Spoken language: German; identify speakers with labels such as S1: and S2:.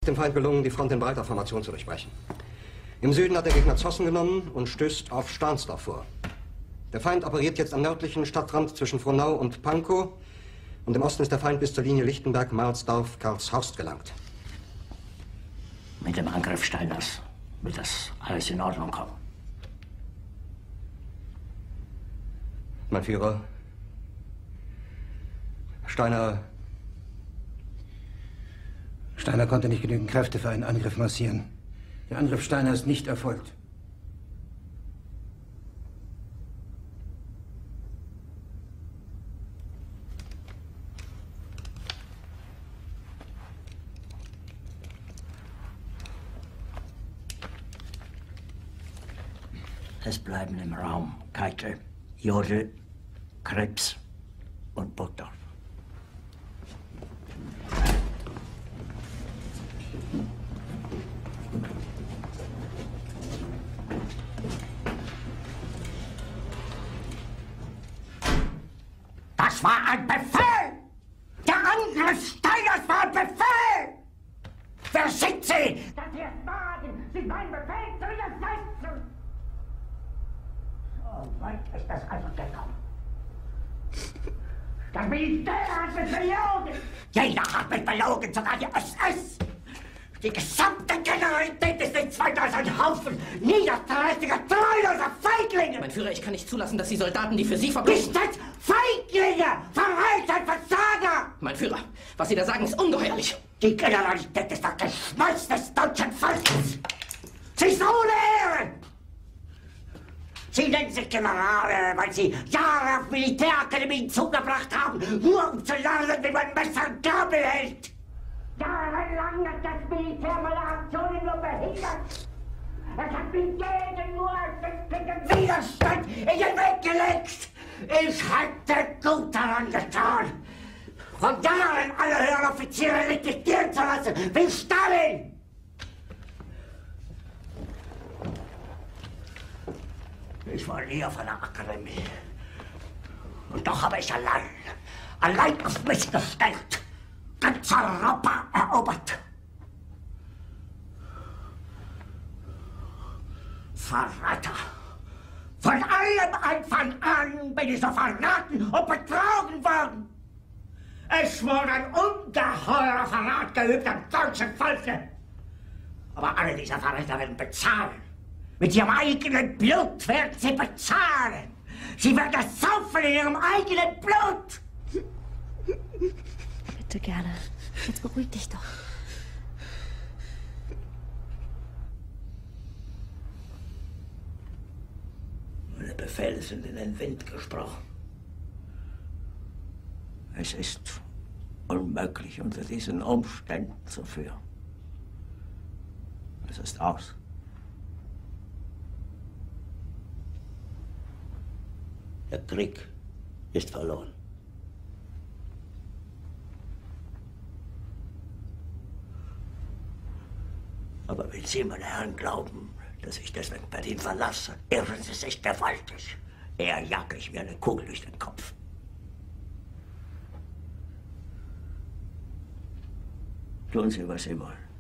S1: Dem Feind gelungen, die Front in breiter Formation zu durchbrechen. Im Süden hat der Gegner Zossen genommen und stößt auf Stahnsdorf vor. Der Feind operiert jetzt am nördlichen Stadtrand zwischen Frohnau und Pankow. Und im Osten ist der Feind bis zur Linie Lichtenberg-Marsdorf-Karlshorst gelangt.
S2: Mit dem Angriff Steiners wird das alles in Ordnung kommen.
S1: Mein Führer, Steiner konnte nicht genügend Kräfte für einen Angriff massieren. Der Angriff Steiner ist nicht erfolgt.
S2: Es bleiben im Raum Keitel, Jodl, Krebs und Burgdorf.
S3: Das war ein Befehl! Der Angriff Steiners war ein Befehl! Wer sind Sie? Dass Sie es wagen, sich meinen Befehl zu widersetzen! So weit ist das also gekommen. Das Militär hat mich belogen! Jeder hat mich belogen, sogar die SS! Die gesamte Generalität ist nichts weiter als ein Haufen niederträchtiger, treuloser Feiglinge!
S4: Mein Führer, ich kann nicht zulassen, dass die Soldaten, die für Sie verbringen...
S3: Nicht als Feiglinge! Verreiter, Versager!
S4: Mein Führer, was Sie da sagen, ist ungeheuerlich.
S3: Die Generalität ist das Geschmolz des deutschen Volkes! Sie ist ohne Ehre! Sie nennen sich Generale, weil Sie Jahre auf Militärakademien zugebracht haben, nur um zu lernen, wie man Messer und Gabel hält! Jahrelang hat das Militär meine Aktionen nur behindert. Es hat mir jeden nur ersichtlichen Widerstand in den Weg gelegt. Ich hätte gut daran getan, von Jahren alle höheren Offiziere liquidieren zu lassen, wie Stalin. Ich war nie auf einer Akademie. Und doch habe ich allein auf mich gestellt, ganz Europa erobert. Verräter! Von allem Anfang an bin ich so verraten und betrogen worden. Es wurde ein ungeheurer Verrat geübt am deutschen Volke. Aber alle diese Verräter werden bezahlen. Mit ihrem eigenen Blut werden sie bezahlen. Sie werden es saufen in ihrem eigenen Blut.
S5: Bitte gerne. Jetzt beruhig dich doch.
S2: Meine Befehle sind in den Wind gesprochen. Es ist unmöglich, unter diesen Umständen zu führen. Es ist aus. Der Krieg ist verloren. Aber wenn Sie, meine Herren, glauben, dass ich deswegen Berlin verlasse, irren Sie sich gewaltig. Eher jage ich mir eine Kugel durch den Kopf. Tun Sie, was Sie wollen.